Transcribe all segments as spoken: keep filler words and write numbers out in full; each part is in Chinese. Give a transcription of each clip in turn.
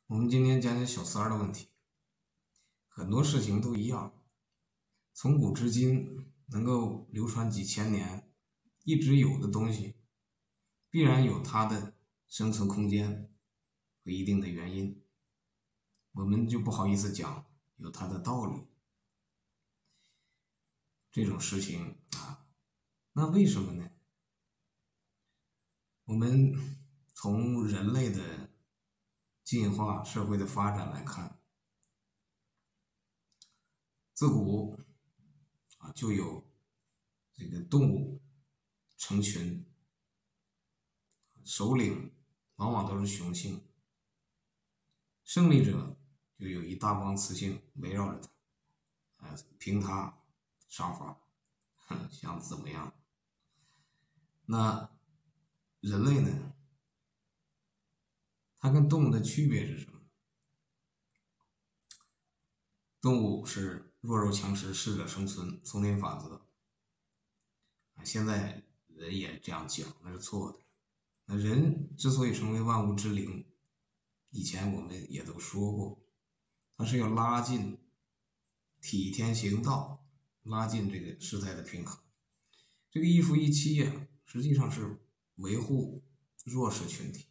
我们今天讲讲小三儿的问题。很多事情都一样，从古至今能够流传几千年，一直有的东西，必然有它的生存空间和一定的原因，我们就不好意思讲有它的道理。这种事情啊，那为什么呢？我们从人类的进化、社会的发展来看，自古啊就有这个动物成群，首领往往都是雄性，胜利者就有一大帮雌性围绕着他，啊，凭他杀伐，想怎么样？那人类呢？它跟动物的区别是什么？动物是弱肉强食，适者生存，丛林法则。现在人也这样讲，那是错的。那人之所以成为万物之灵，以前我们也都说过，它是要拉近体天行道，拉近这个时代的平衡。这个一夫一妻呀，实际上是维护弱势群体，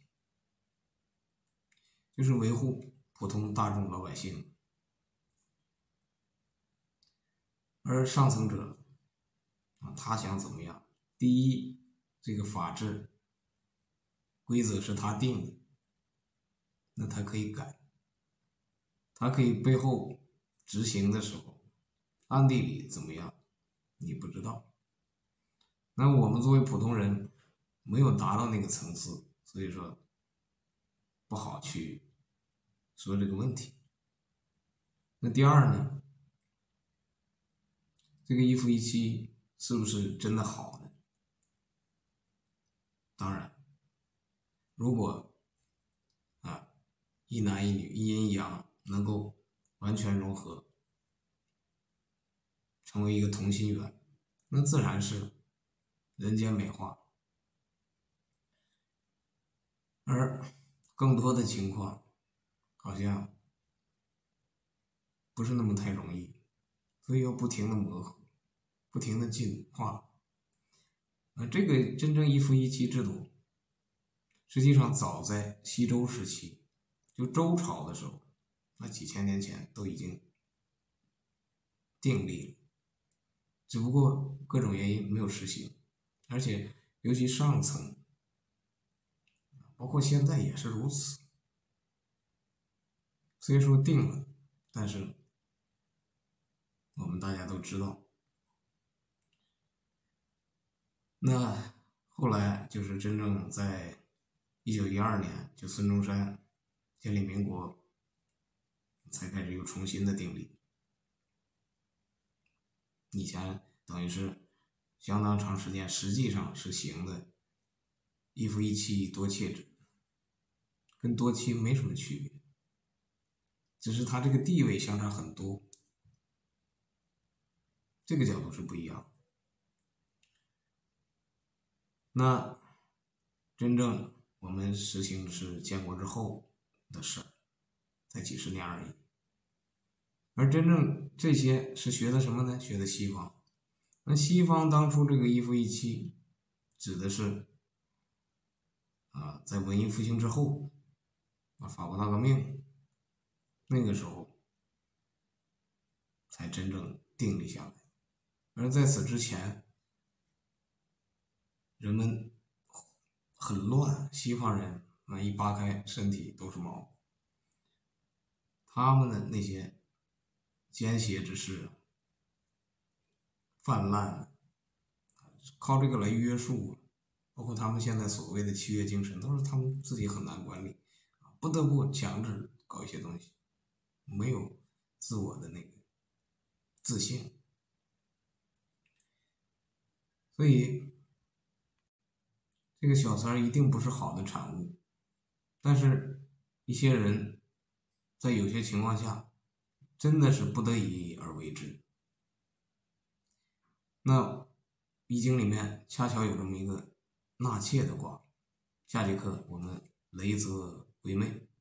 就是维护普通大众老百姓。而上层者啊，他想怎么样？第一，这个法治规则是他定的，那他可以改，他可以背后执行的时候，暗地里怎么样，你不知道。那我们作为普通人，没有达到那个层次，所以说不好去说这个问题。那第二呢，这个一夫一妻是不是真的好呢？当然，如果啊一男一女一阴一阳能够完全融合，成为一个同心圆，那自然是人间美化。而更多的情况好像不是那么太容易，所以要不停的磨合，不停的进化。啊，这个真正一夫一妻制度，实际上早在西周时期，就周朝的时候，那几千年前都已经订立了，只不过各种原因没有实行，而且尤其上层，包括现在也是如此。虽说定了，但是我们大家都知道，那后来就是真正在一九一二年，就孙中山建立民国，才开始又重新的订立。以前等于是相当长时间，实际上是行的一夫一妻多妾制，跟多妻没什么区别，只是他这个地位相差很多，这个角度是不一样。那真正我们实行的是建国之后的事儿，才几十年而已。而真正这些是学的什么呢？学的西方。那西方当初这个一夫一妻，指的是啊，在文艺复兴之后，啊，法国大革命那个时候才真正定立下来。而在此之前，人们很乱，西方人啊一扒开身体都是毛，他们的那些奸邪之事泛滥，靠这个来约束，包括他们现在所谓的契约精神，都是他们自己很难管理，不得不强制搞一些东西，没有自我的那个自信。所以这个小三儿一定不是好的产物，但是一些人在有些情况下真的是不得已而为之。那易经里面恰巧有这么一个纳妾的卦，下节课我们雷泽归妹。